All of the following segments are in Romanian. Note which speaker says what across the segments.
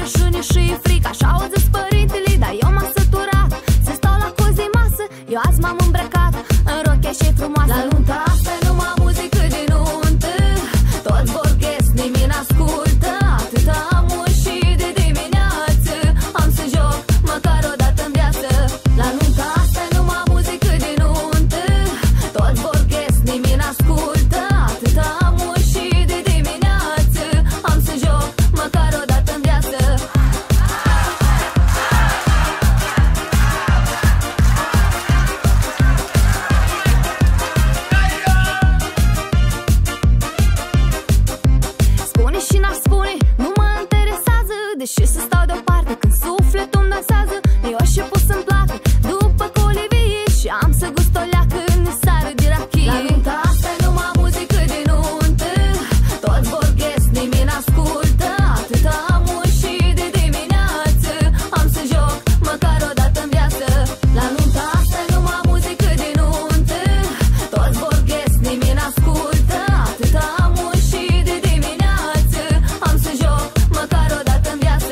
Speaker 1: rușine și frică, așa au zis părintele, dar eu m-am săturat să stau la cozi masă. Eu azi m-am îmbrăcat în rochia și frumoasă. La nunta asta e numai muzică de nuntă, toți vorbesc, nimeni n-ascultă. Atâta amor și de dimineață am să joc măcar o dată în viață. La nunta asta e numai muzică de nuntă, toți vorbesc, nimeni n-ascultă. Atâta amor și de dimineață am să joc măcar o dată în viață. Spune și n-ar spune, nu mă interesează, deși să stau deoparte când sufletul-mi dansează. Eu și pus să-mi placă după colivie și am să gust o leacă în seară de rachie. La nunta asta e numai muzică de nuntă, toți vorbesc, nimeni n-ascultă. Atâta amor și de dimineață am să joc măcar o dată în viață. La nunta asta e numai muzică de nuntă, toți vorbesc, nimeni n-ascultă. Atâta amor și de dimineață am să joc măcar o dată în viață.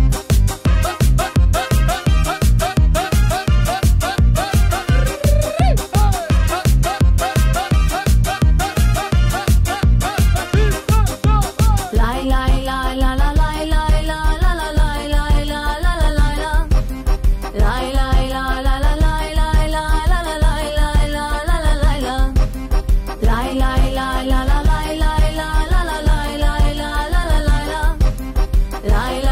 Speaker 1: Lai lai lai la la lai lai la la la lai lai la la la lai la lai lai la la la lai lai la la la lai lai la la la lai la lai lai lai la la lai lai la la la lai lai la la la lai la lai